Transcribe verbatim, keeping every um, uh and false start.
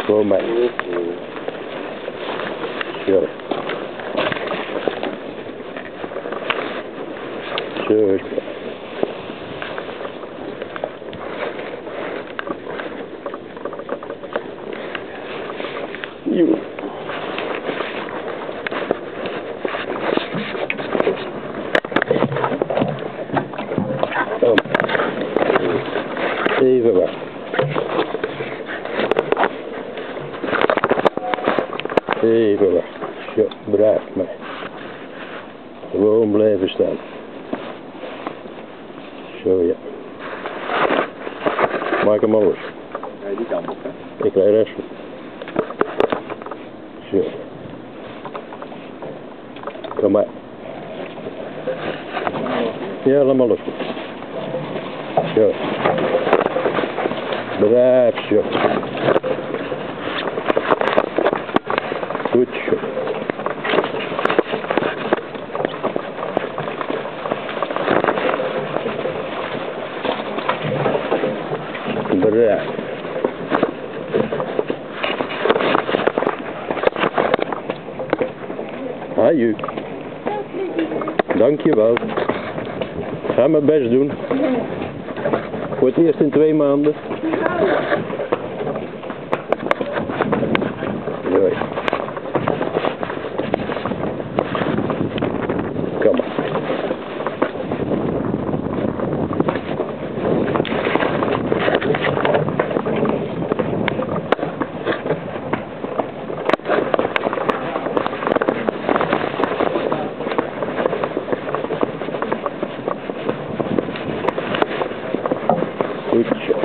Kom maar. Zo. Zo is het. Joe. Kom. Even wachten. Even wachten. Zo, braaf maar. Gewoon blijven staan. Zo ja. Maak hem maar los. Nee, die kant op, hè? Ik krijg rest. Zo. Kom maar. Ja, laat maar los. Zo. Braaf zo. Goed zo. Braaf. Haju. Dankjewel. Ik ga mijn best doen. Voor het eerst in twee maanden. Mooi. Kom maar. Goed zo.